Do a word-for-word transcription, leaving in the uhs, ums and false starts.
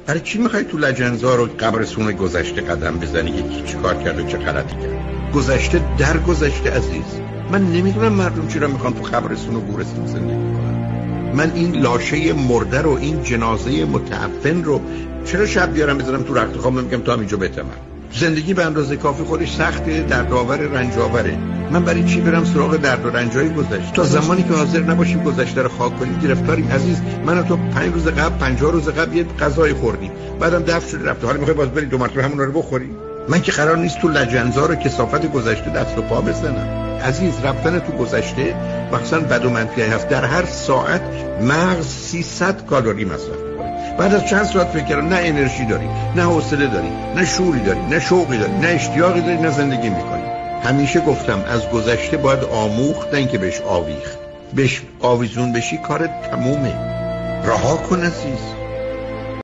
برای چی میخوای تو لجنزار و قبرستون گذشته قدم بزنی که چی کار کرد و چه غلطی کرد؟ گذشته در گذشته عزیز. من نمیدونم مردم چرا میخوان تو قبرستون و گورستون زندگی کنن. من این لاشه مرده رو، این جنازه متعفن رو چرا شب بیارم بذارم تو رخت خواب میگم تا همینجا بتمن؟ زندگی به اندازه کافی خودش سخته، دردآور، رنج‌آوره. من برای چی برم سراغ درد و رنجای گذشته؟ تا زمانی که حاضر نباشیم گذشته رو خاک کنیم گرفتاریم عزیز. من و تو پنج روز قبل، پنجاه روز قبل یه غذای خوردیم، بعدم دفع شد رفت. حالا میخوای باز بری دو مرتبه همون رو بخوری؟ من که قرار نیست تو لجنزار و کثافت گذشته دست و پا بزنم عزیز. رفتن تو گذشته مثلا بد و منفی هست. در هر ساعت مغز سیصد کالری مصرف می‌کنه. بعد از چند ساعت فکر کردن نه انرژی داری، نه حوصله داری، نه شوری داری، نه شوقی داری، نه اشتیاقی داری، نه زندگی می‌کنی. همیشه گفتم از گذشته باید آموخت، نه اینکه بهش آویخت. بهش آویزون بشی کارت تمومه. رها کن عزیز.